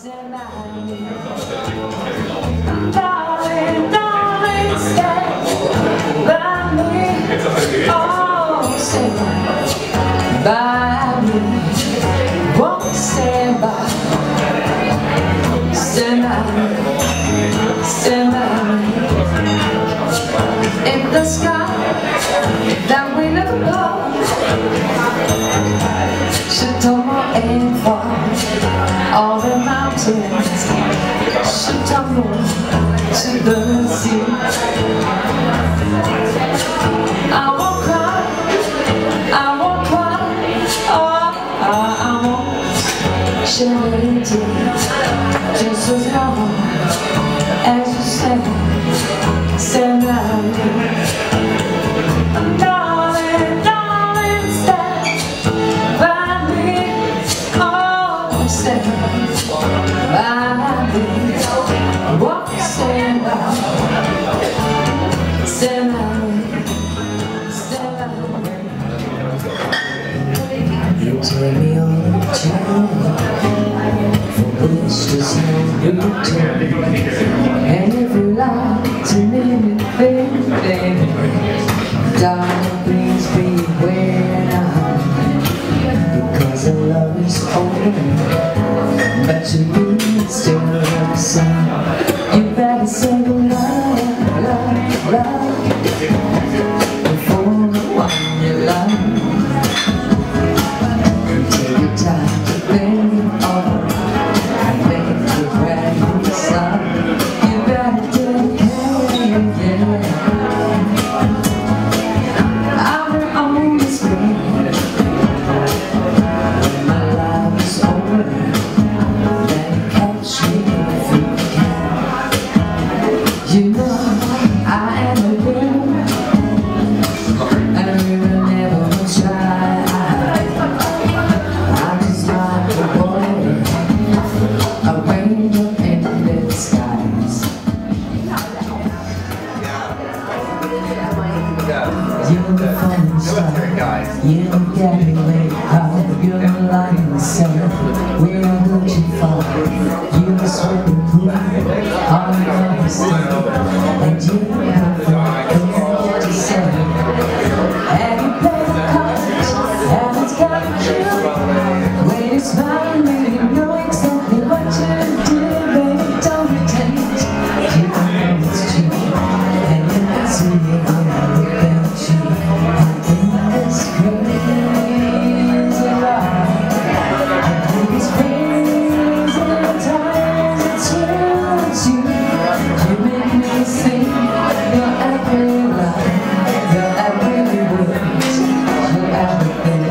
Darling, darling, stand by me. Oh, stand by me. Won't stand by. Stand by me. Stand by me. In the sky that we never know. Should tumble and fall. All the mountains should tumble to the sea. I won't cry, I won't cry, oh, I won't shed a tear. Just as long as you stand by me. Darling, darling, stand by me. Oh, stand by me. Walk, stand by me. Stand by me. Stand by me. You take me on a journey for which there's no return, and if you lie to me, baby, darling, please beware now, because the love is over, but to me it's still the same. You better say love, love, love before the one you love. Take your time to think over and make the brand new start. You better take care, yeah. I will always be when my life is over. Then catch me if you can. You know I am a girl, and we will never try. I'm just like a boy, a rainbow in the skies. You're the fun star, you get me laid out. You're like the sun, we're not going too far. You're the swimming pool, all the understand. And you have what to say. And you play the cards, and it's got you. When you smile, you know exactly what to do, baby. Don't pretend you know it's true. And you can see it when I look at you. I think it's crazy love. I think it's crazy times it's you. You make me sing your every line, your every word, your everything.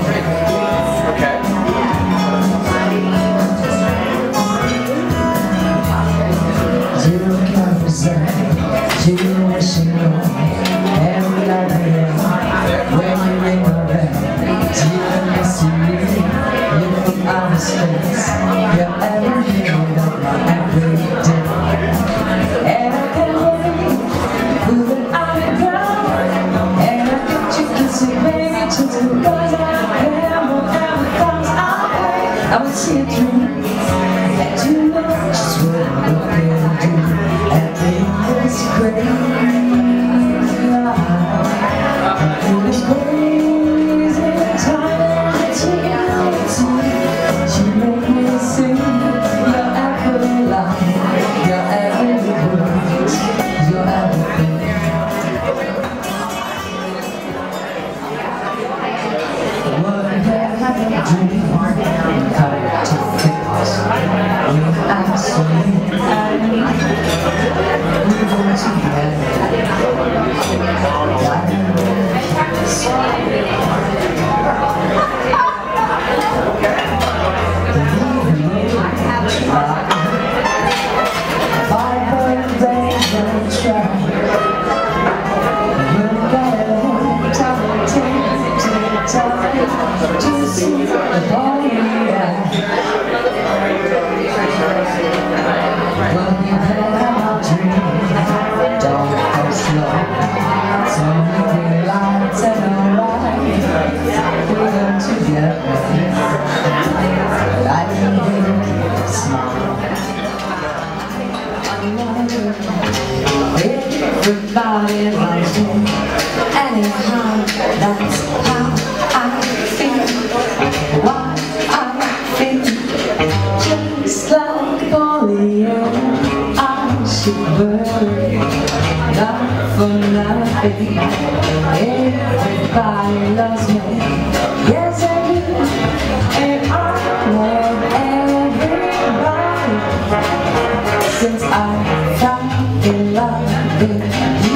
You can't resent, you wish you know every night I am. When you ring the bell, you miss me. You from outer space, you're every minute of my every day. And I can wait, moving out and down. And I get you kissing, baby, just because I am. Whatever comes our way, I will see a dream. And you know just what I'm looking to do. And think it's crazy love. I think it's crazy time it's you. You make me sing your every line, your every word, your everything. What have I dreamed? How to fix when I say we're going together. Smile. Everybody loves me, yes I do, and I love everybody. Since I fell in love with you,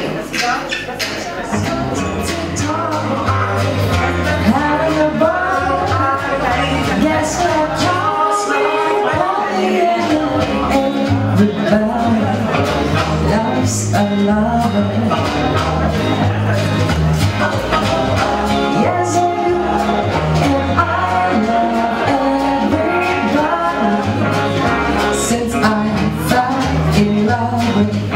having a ball, yes I toss me everybody loves a lover. Yes, I do, and I love everybody. Since I fell in love with you.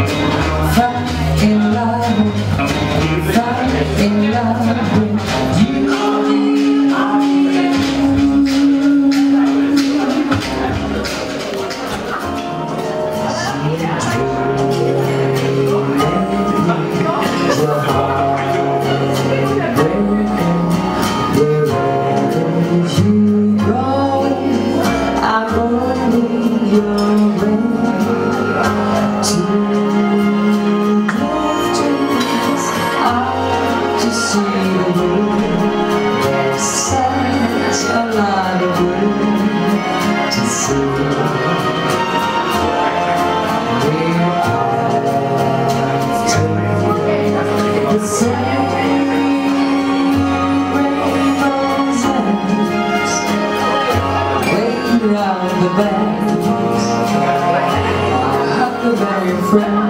Around the bend, Huckleberry friend.